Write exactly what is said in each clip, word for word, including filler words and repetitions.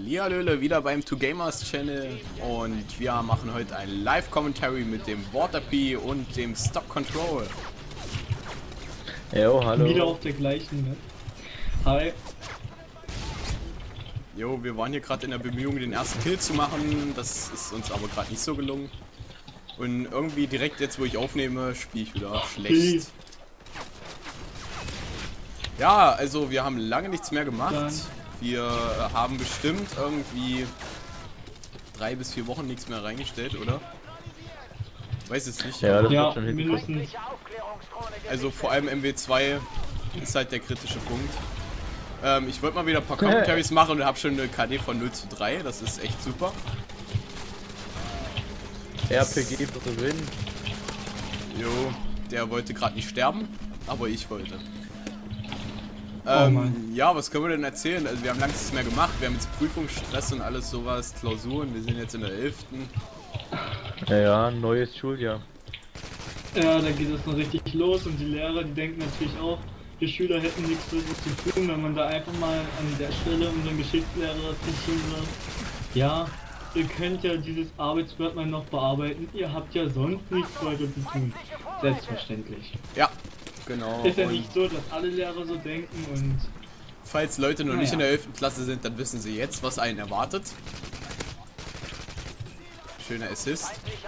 Hallihallöle, wieder beim Two Gamers Channel und wir machen heute ein Live-Commentary mit dem Waterpie und dem Stock Control. Jo, hallo. Wieder auf der gleichen, ne? Hi. Jo, wir waren hier gerade in der Bemühung, den ersten Kill zu machen, das ist uns aber gerade nicht so gelungen. Und irgendwie direkt jetzt, wo ich aufnehme, spiele ich wieder schlecht. Ja, also wir haben lange nichts mehr gemacht. Wir haben bestimmt irgendwie drei bis vier Wochen nichts mehr reingestellt, oder? Weiß es nicht. Ja, das Ja, wird schon mindestens. Also vor allem M W zwei ist halt der kritische Punkt. Ähm, ich wollte mal wieder ein paar Commentaries machen und habe schon eine K D von null zu drei, das ist echt super. R P G für Win. Jo, der wollte gerade nicht sterben, aber ich wollte. Oh Ähm, Mann. ja, was können wir denn erzählen? Also wir haben lange nichts mehr gemacht, wir haben jetzt Prüfungsstress und alles sowas, Klausuren, wir sind jetzt in der elften. Ja, ja, neues Schuljahr. Ja, da geht es noch richtig los und die Lehrer, die denken natürlich auch, die Schüler hätten nichts Besseres zu tun, wenn man da einfach mal an der Stelle unseren Geschichtslehrer zitieren wird. Ja, ihr könnt ja dieses Arbeitsblatt mal noch bearbeiten, ihr habt ja sonst nichts weiter zu tun. Selbstverständlich. Ja, genau. Ist ja Und nicht so, dass alle Lehrer so denken und... falls Leute noch Naja. nicht in der elften Klasse sind, dann wissen sie jetzt, was einen erwartet. Schöner Assist.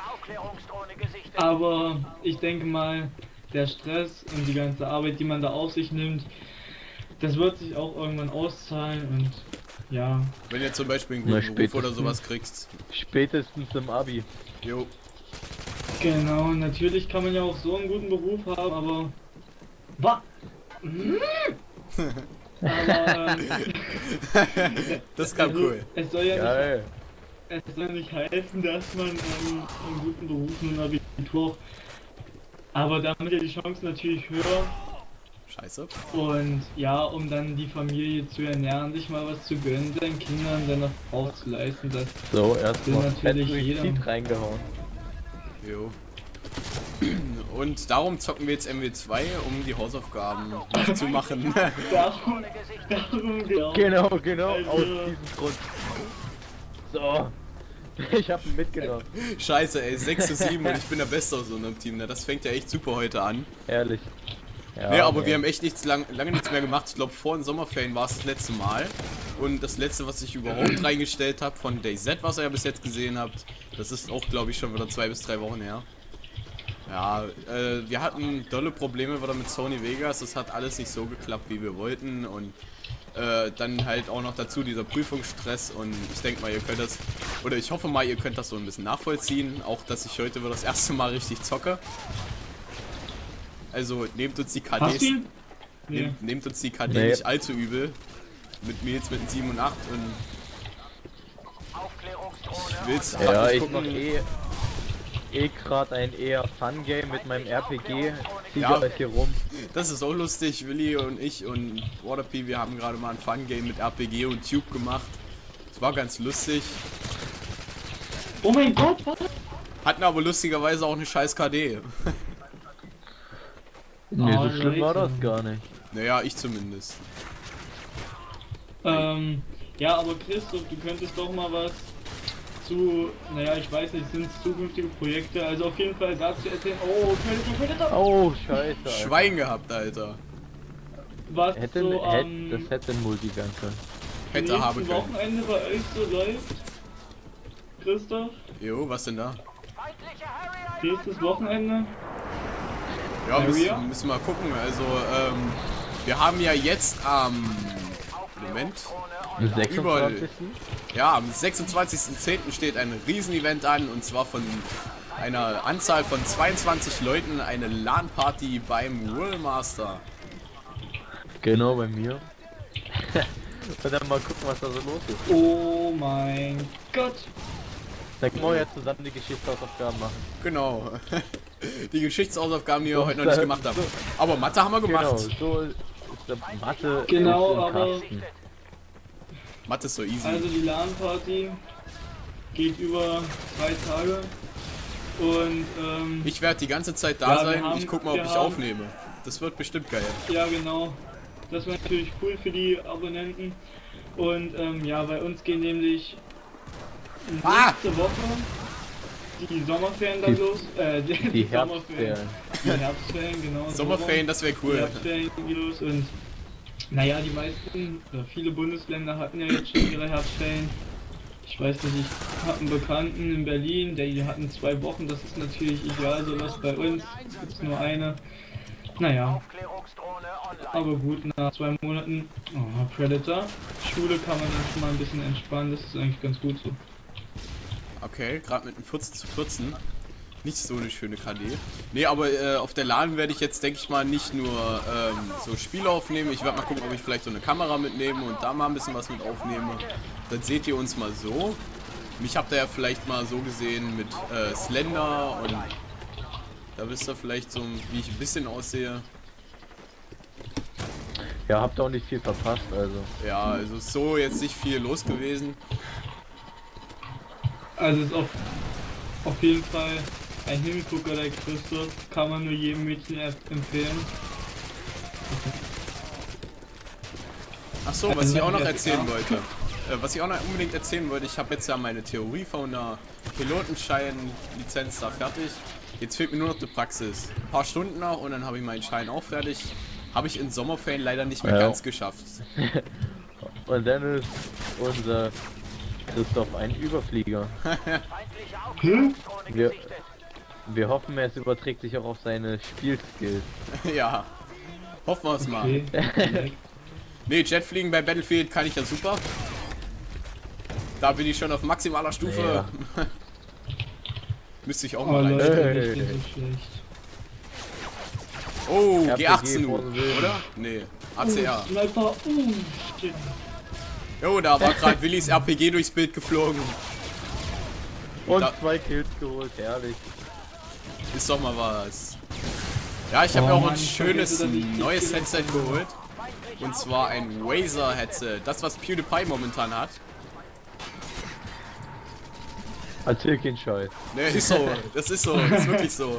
Aber ich denke mal, der Stress und die ganze Arbeit, die man da auf sich nimmt, das wird sich auch irgendwann auszahlen und ja. Wenn ihr zum Beispiel einen Na, guten Beruf oder spätestens. sowas kriegst. Spätestens im Abi. Jo. Genau, natürlich kann man ja auch so einen guten Beruf haben, aber... Wa? aber... ähm, Das kam also, cool. Es soll ja nicht, Geil. es soll nicht heißen, dass man ähm, einen guten Beruf und ein Abitur... Aber damit ja die Chancen natürlich höher. Scheiße. Und ja, um dann die Familie zu ernähren, sich mal was zu gönnen, seinen Kindern, seiner Frau zu leisten, das So, erstmal Will fett natürlich durch jeder. Seed reingehauen. Jo. Und darum zocken wir jetzt M W zwei, um die Hausaufgaben zu machen. darum, darum genau. Genau, genau, Also- aus diesem Grund. So. Ich hab ihn mitgenommen. Scheiße, ey, sechs zu sieben und ich bin der Beste aus unserem Team. Ne? Das fängt ja echt super heute an. Ehrlich. Ja, Nee, aber nee. wir haben echt nichts lang, lange nichts mehr gemacht. Ich glaube, vor den Sommerferien war es das letzte Mal. Und das letzte, was ich überhaupt reingestellt habe von DayZ, was ihr ja bis jetzt gesehen habt, das ist auch, glaube ich, schon wieder zwei bis drei Wochen her. Ja, äh, wir hatten dolle Probleme wieder mit Sony Vegas. Das hat alles nicht so geklappt, wie wir wollten. Und äh, dann halt auch noch dazu dieser Prüfungsstress. Und ich denke mal, ihr könnt das, oder ich hoffe mal, ihr könnt das so ein bisschen nachvollziehen. Auch, dass ich heute wieder das erste Mal richtig zocke. Also nehmt uns die K Hast Ds, du ihn? Nee. nehmt, nehmt uns die K D Nee. nicht allzu übel. Mit mir jetzt mit einem sieben und acht und ich will's grad Ja, nicht ich gucken. mach eh, eh grad ein eher Fun-Game mit meinem R P G. Zieh Ja. euch hier rum. Das ist auch lustig, Willi und ich und Waterpie, wir haben gerade mal ein Fun-Game mit R P G und Tube gemacht. Das war ganz lustig. Oh mein Gott, was? Hatten aber lustigerweise auch eine scheiß K D. Nee, Oh, so schlimm war Leute. das gar nicht. Naja, ich zumindest. Ähm, ja, aber Christoph, du könntest doch mal was zu, naja, ich weiß nicht, sind es zukünftige Projekte, also auf jeden Fall dazu erzählen, oh, Predator, Predator, Oh, scheiße. Alter. Schwein gehabt, Alter. was Hätte, so hätte, am das hätte ein Multigun können. Hätte haben nächsten können. Wochenende bei euch so läuft. Christoph, Jo, was denn da? nächstes Wochenende. Ja, Area? müssen, müssen wir mal gucken. Also, ähm, wir haben ja jetzt am Moment. Am sechsundzwanzigsten Ja, am sechsundzwanzigsten zehnten steht ein Riesenevent an und zwar von einer Anzahl von zweiundzwanzig Leuten eine LAN-Party beim Worldmaster. Genau bei mir. Und dann mal gucken, was da so los ist. Oh mein Gott. Dann können wir ja zusammen die Geschichtshausaufgaben machen. Genau. Die Geschichtshausaufgaben, die wir So, heute noch nicht da- gemacht haben. so- Aber Mathe haben wir gemacht. Genau, so ist der Mathe Genau, ist im aber- Kasten. Mathe ist so easy. Also die LAN-Party geht über drei Tage und ähm, Ich werde die ganze Zeit da Ja, wir sein. haben- Ich guck mal, ob wir ich haben- aufnehme. Das wird bestimmt geil. ja genau. Das wäre natürlich cool für die Abonnenten. Und ähm, ja, bei uns gehen nämlich Ah! nächste Woche die Sommerferien dann Die- los. Äh, die, Die Herbstferien. Die Herbstferien, genau. Sommerferien, das wäre Die cool. Herbstferien gehen los und naja, die meisten, oder viele Bundesländer hatten ja jetzt schon ihre Herbstferien. Ich weiß nicht, ich habe einen Bekannten in Berlin, der die hatten zwei Wochen, das ist natürlich ideal, sowas bei uns gibt es nur eine. Naja, aber gut, nach zwei Monaten, oh, Predator, Schule kann man dann schon mal ein bisschen entspannen, das ist eigentlich ganz gut so. Okay, gerade mit einem vierzehn zu vierzehn. Nicht so eine schöne K D. Nee, aber äh, auf der LAN werde ich jetzt, denke ich mal, nicht nur ähm, so Spiele aufnehmen. Ich werde mal gucken, ob ich vielleicht so eine Kamera mitnehme und da mal ein bisschen was mit aufnehme. Dann seht ihr uns mal so. Mich habt ihr ja vielleicht mal so gesehen mit äh, Slender und da wisst ihr vielleicht so, wie ich ein bisschen aussehe. Ja, habt auch nicht viel verpasst, also. Ja, also so jetzt nicht viel los gewesen. Also ist auf, auf jeden Fall ein Hingucker, der Christoph, kann man nur jedem Mädchen empfehlen. Ach so, was ich auch noch Also, erzählen ja. wollte. Äh, was ich auch noch unbedingt erzählen wollte, ich habe jetzt ja meine Theorie von einer Pilotenschein-Lizenz da fertig. Jetzt fehlt mir nur noch die Praxis. Ein paar Stunden noch und dann habe ich meinen Schein auch fertig. Habe ich in Sommerferien leider nicht mehr Ja. ganz geschafft. Und dann ist unser Christoph ein Überflieger. Hm? Wir, wir hoffen, es überträgt sich auch auf seine Spielskills. Ja, hoffen wir es mal. Okay. Nee, Jetfliegen bei Battlefield kann ich ja super. Da bin ich schon auf maximaler Stufe. Ja. Müsste ich auch Oh mal rein. Leute, Hey. das ist so schlecht. Oh, R P G G achtzehn nu, vorne will. oder? Nee, A C R. Oh, Sniper, uh, shit. Jo, da war gerade Willis R P G durchs Bild geflogen. Und Da- zwei Kills geholt, herrlich. Ist doch mal was. Ja, ich habe Oh mir auch Mann, ein ich schönes vergesse, dass ich neues nicht Headset gedacht habe. geholt. Und zwar ein Razer Headset. Das, was PewDiePie momentan hat. Erzähl keinen Scheiß. Ne, ist so. Das ist so. Das ist wirklich so.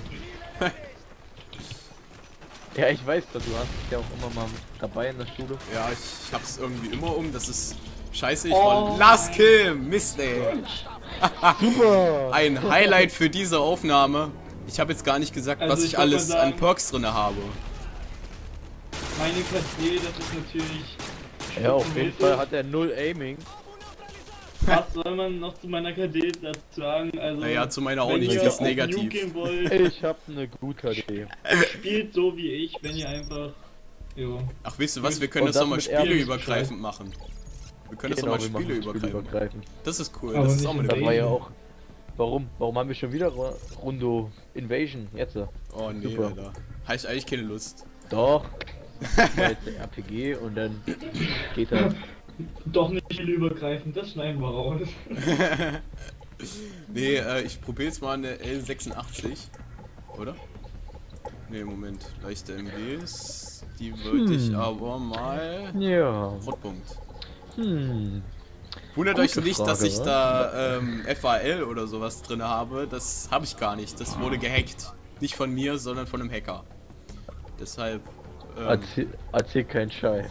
Ja, ich weiß doch, du hast dich ja auch immer mal dabei in der Schule. Ja, ich, ich hab's irgendwie immer um. Das ist scheiße. Ich Oh wollte. Last Kill! Mist, ey. Super! Ein Highlight für diese Aufnahme. Ich habe jetzt gar nicht gesagt, Also was ich ich würd mal alles sagen- an Perks drin habe. Meine K D, das ist natürlich... Ja, auf jeden Fall hat er null Aiming. Was soll man noch zu meiner K D dazu sagen? Also, Naja, zu meiner auch wenn nicht, ihr die ist auf Nuke negativ. gehen wollt, Ich hab eine gute K D. spielt so wie ich, wenn ihr einfach... Jo. Ach, weißt du was? Wir können Und das das doch mal mit Airbus spieleübergreifend machen. Wir können das doch mal wir machen spieleübergreifend. spieleübergreifend. Das ist cool. Aber Das ist nicht auch mal eine Das in war ja Idee. auch. Warum? Warum haben wir schon wieder Ru- Rundo Invasion? Jetzt? Oh nee, Super. Alter. Habe ich eigentlich keine Lust. Doch. Das war jetzt der R P G und dann geht das. Doch nicht spieleübergreifend, das schneiden wir raus. Nee, äh, ich probiere jetzt mal eine L sechsundachtzig. Oder? Nee, Moment. Leichte M Gs. Die wollte ich Hm. aber mal. Ja. Rotpunkt. Hm. Wundert Gute euch nicht, dass Frage, ich wa? da ähm, F A L oder sowas drin habe. Das habe ich gar nicht. Das wurde gehackt. Nicht von mir, sondern von einem Hacker. Deshalb. Ähm, Erzähl, erzähl keinen Scheiß.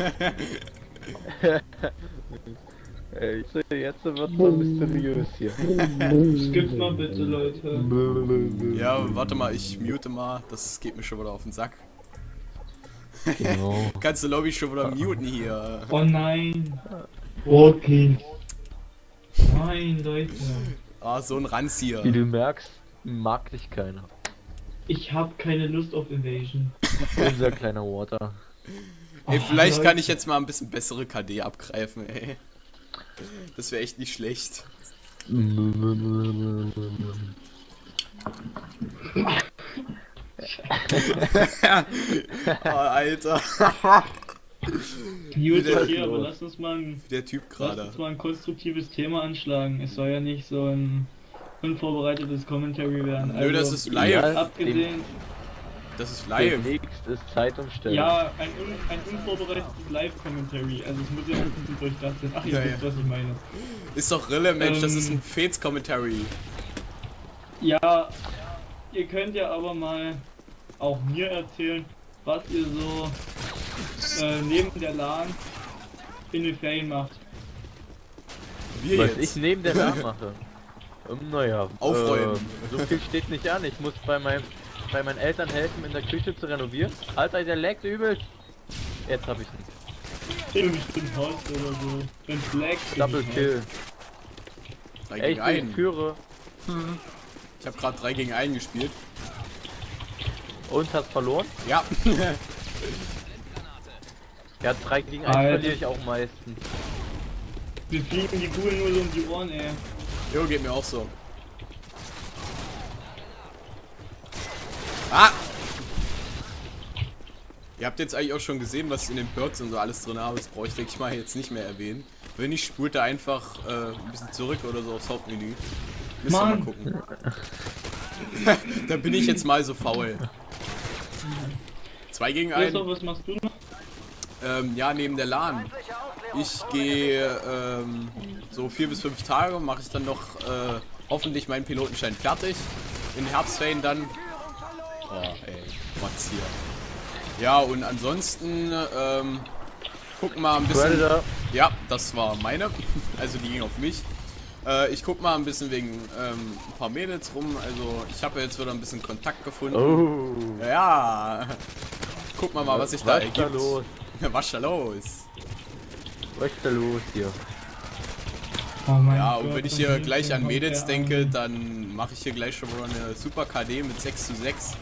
Ey, jetzt, jetzt wird mal mysteriös hier. Skippt mal bitte, Leute. ja, warte mal, ich mute mal. Das geht mir schon wieder auf den Sack. Genau. Kannst du Lobby schon wieder muten hier? Oh nein. Okay. Nein, Leute. Ah, so ein Ranz hier. Wie du merkst, mag dich keiner. Ich hab keine Lust auf Invasion. Unser kleiner Water. Ey, Oh, vielleicht Leute. kann ich jetzt mal ein bisschen bessere K D abgreifen, ey. Das wäre echt nicht schlecht. Oh, Alter. Gut, Wieder okay, aber los. lass uns mal ein, Der Typ lass gerade. uns mal ein konstruktives Thema anschlagen. Es soll ja nicht so ein unvorbereitetes Commentary werden. Nö, das ist live. Ja. Abgesehen, Das ist live. Demnächst ist Zeitumstellung. ja, ein, un, ein unvorbereitetes Live-Commentary. Also es muss ja auch ein bisschen durchdacht sein. Ach, ihr Ja, wisst, ja. was ich meine. Ist doch Rille, Mensch. Das Ähm. ist ein Fates-Commentary. Ja, ihr könnt ja aber mal auch mir erzählen, was ihr so äh, neben der LAN in den Ferien macht. Wir Was jetzt. ich neben der LAN mache. Ähm, naja, Aufräumen. Äh, so viel steht nicht an. Ich muss bei meinem bei meinen Eltern helfen, in der Küche zu renovieren. Alter, der laggt übel. Jetzt hab ich ihn. In bestimmt Holz oder so. Wenn Flag. Double Kill. drei Ey, gegen ich bin einen. Führer Ich habe gerade drei gegen einen gespielt. und hast verloren. Ja. Ja, drei gegen eins Alter. verliere ich auch meistens. Wir fliegen die Kugeln nur so um die Ohren, ey. Jo, geht mir auch so. Ah! Ihr habt jetzt eigentlich auch schon gesehen, was ich in den Perks und so alles drin habe. Das brauche ich, denke ich mal, jetzt nicht mehr erwähnen. Wenn nicht, spult er einfach äh, ein bisschen zurück oder so aufs Hauptmenü. Müsst ihr mal Mann. gucken. Da bin ich jetzt mal so faul. Zwei gegen einen. Christoph, was machst du noch? Ähm, ja, neben der LAN. Ich gehe ähm, so vier bis fünf Tage, mache ich dann noch äh, hoffentlich meinen Pilotenschein fertig. In Herbstferien dann. Oh, ey, Mats hier. Ja, und ansonsten ähm, gucken wir ein bisschen. Predator. Ja, das war meine. Also die ging auf mich. Äh, ich guck mal ein bisschen wegen ähm, ein paar Mädels rum. Also ich habe jetzt wieder ein bisschen Kontakt gefunden. Oh. Ja. Guck mal mal, was sich da Was ist da ergibt. los? Was ist da los? Was ist da los hier? Oh mein Ja, und Gott, wenn ich und hier hinten gleich an kommt Mädels der denke, an. dann mache ich hier gleich schon mal eine Super K D mit sechs zu sechs.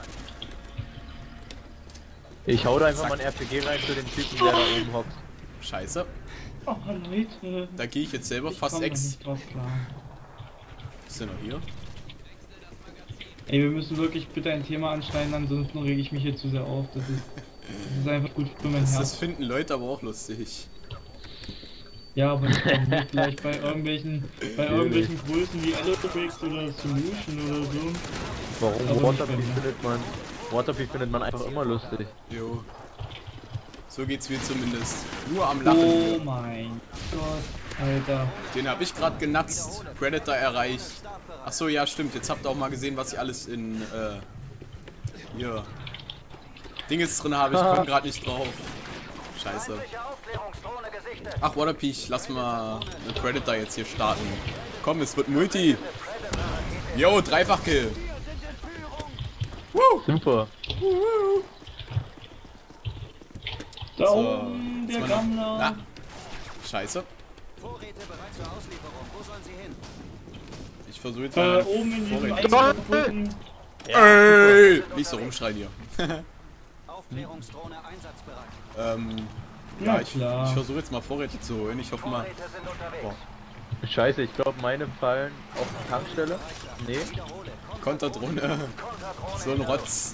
Ich hau da einfach Zack. mal ein R P G rein zu dem Typen, der da oben hockt. Scheiße. Oh Leute. Da gehe ich jetzt selber Ich fast komm da ex. nicht drauf klar. Ist der noch hier? Ey, wir müssen wirklich bitte ein Thema anschneiden, ansonsten rege ich mich hier zu sehr auf. Das ist, das ist einfach gut für mein Das, das Herz. finden Leute aber auch lustig. Ja, aber das kann nicht vielleicht bei irgendwelchen, bei irgendwelchen Größen wie Electrix oder Solution oder so. Warum Aber Waterpie nicht bei mir. findet man? Waterpie findet man einfach immer lustig. Jo. So geht's mir zumindest. Nur am Lachen Oh hier. mein Gott, Alter. Den habe ich gerade genatzt. Predator erreicht. Achso, ja stimmt. Jetzt habt ihr auch mal gesehen, was ich alles in äh, hier Dinges drin habe. Ich komme gerade nicht drauf. Scheiße. Ach, Waterpie, ich lass mal eine Predator jetzt hier starten. Komm, es wird Multi. Yo, Dreifach-Kill. Woo! Super. Da So, oben, ist der man noch- Gammler. Na, Scheiße. Vorräte bereit zur Auslieferung. Wo sollen sie hin? Ich versuche jetzt Äh, mal. oben in diesem Vorräte- Einkaufswagen. Ey! Nicht so rumschreien hier. Aufklärungsdrohne einsatzbereit. ähm, Ja, ja, ich, klar. ich versuche jetzt mal Vorräte zu holen. Ich hoffe mal. Vorräte sind unterwegs. Boah. Scheiße, ich glaube meine fallen auf die Tankstelle. Nee. Wiederhole. Konterdrohne. So ein Rotz.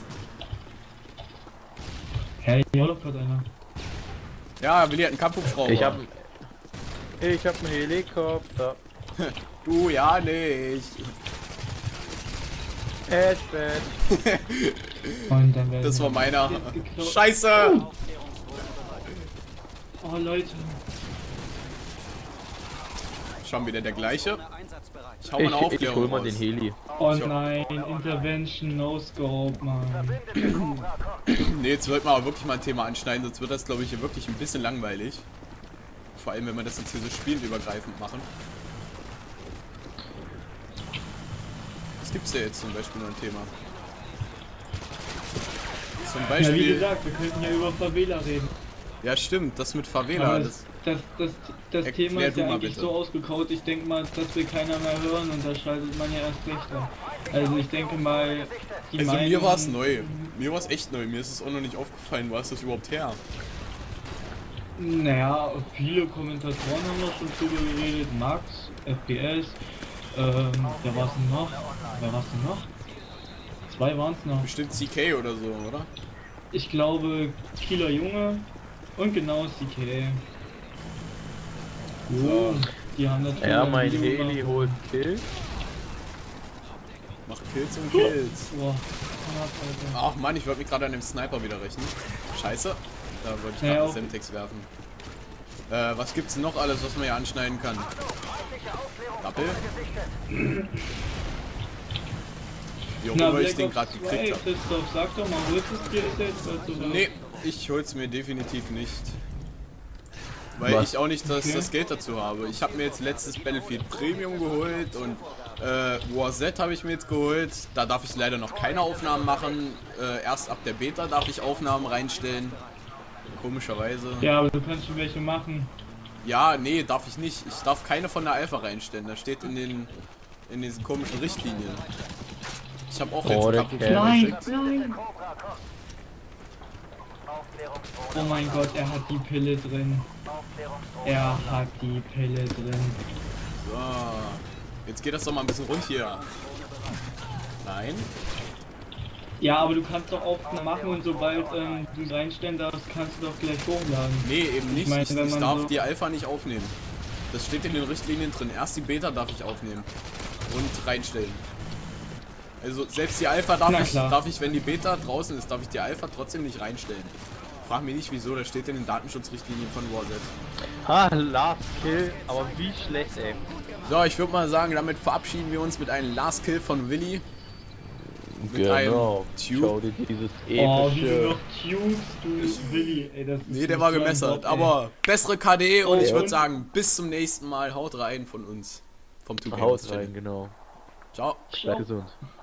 Hey, hier läuft gerade einer. Ja, Willi hat einen Kampfhubschrauber. Ich hab Ich hab einen Helikopter. Du ja nicht. Headband. Und dann werden Das war meiner. Jetzt geklaut. Scheiße! Aufklärungsdrohne bereit. Oh Leute. Schon wieder der gleiche. Drohne einsatzbereit. Ich hau mal eine Ich, ich Aufklärung hol mal raus. den Heli. Oh Ich hab- nein, Intervention, No Scope, Mann. Ne, jetzt wird man aber wirklich mal ein Thema anschneiden, sonst wird das, glaube ich, hier wirklich ein bisschen langweilig. Vor allem, wenn wir das jetzt hier so spielübergreifend machen. Was gibt's da jetzt zum Beispiel noch ein Thema? Zum Ja, wie Beispiel. gesagt, wir könnten ja über Favela reden. Ja, stimmt, das mit Favela. Aber Das, das, das, das, das Erklär Thema ist du ja mal eigentlich bitte. so ausgekaut, ich denke mal, das will keiner mehr hören und da schaltet man ja erst recht an. Also ich denke mal, die also Meinung, mir war es neu. Mir war es echt neu. Mir ist es auch noch nicht aufgefallen. Wo ist das überhaupt her? Naja, viele Kommentatoren haben noch schon drüber geredet, Max, F P S, ähm, wer war's denn noch? Wer war's denn noch? Zwei waren's noch. Bestimmt C K oder so, oder? Ich glaube, Kieler Junge und genau C K. So. Die haben natürlich Ja, ein mein Video Heli gemacht. holt Kill. Macht Kills und Kills. Boah, knapp, Alter. Ach Mann, ich wollte mich gerade an dem Sniper wieder rechnen. Scheiße. Da wollte ich Ja, gerade auch- Semtex werfen. Äh, was gibt's denn noch alles, was man hier anschneiden kann? Rappel? Wie auch Na, immer ich Black den Ops gerade zwei, gekriegt habe. Christoph, sag doch mal, wo ist es dir ist jetzt dazu? Nee, ich hol's mir definitiv nicht. Weil Was? ich auch nicht das, Okay. das Geld dazu habe. Ich habe mir jetzt letztes Battlefield Premium geholt und äh, War Z habe ich mir jetzt geholt. Da darf ich leider noch keine Aufnahmen machen. Äh, erst ab der Beta darf ich Aufnahmen reinstellen. Komischerweise. Ja, aber du kannst schon welche machen. Ja, nee, darf ich nicht. Ich darf keine von der Alpha reinstellen. Da steht in den in diesen komischen Richtlinien. Ich habe auch Oh, jetzt der ein Kerl. Nein, nein. Oh mein Gott, er hat die Pille drin. Er hat die Pille drin. So. Jetzt geht das doch mal ein bisschen rund hier. Nein. Ja, aber du kannst doch auch machen und sobald ähm, du reinstellen darfst, kannst du doch gleich hochladen. Nee, eben nicht. Ich, meine, ich, wenn man darf so- die Alpha nicht aufnehmen. Das steht in den Richtlinien drin. Erst die Beta darf ich aufnehmen und reinstellen. Also selbst die Alpha darf Na ich, klar. darf ich, wenn die Beta draußen ist, darf ich die Alpha trotzdem nicht reinstellen. Frag mich nicht wieso, das steht in den Datenschutzrichtlinien von War Z. Ah, Last Kill, aber wie schlecht, ey. So, ich würde mal sagen, damit verabschieden wir uns mit einem Last Kill von Willi. Mit einem Genau. Tube. Schau dir dieses Oh, wie du epische... noch tubes, du Willi. Ey, das ist Nee, der so war ein gemessert, Bock, ey. aber bessere K D und Oh, ich würde und? sagen, bis zum nächsten Mal. Haut rein von uns. Vom Two Haut Gamers Channel. rein, genau. Ciao. Bleib gesund.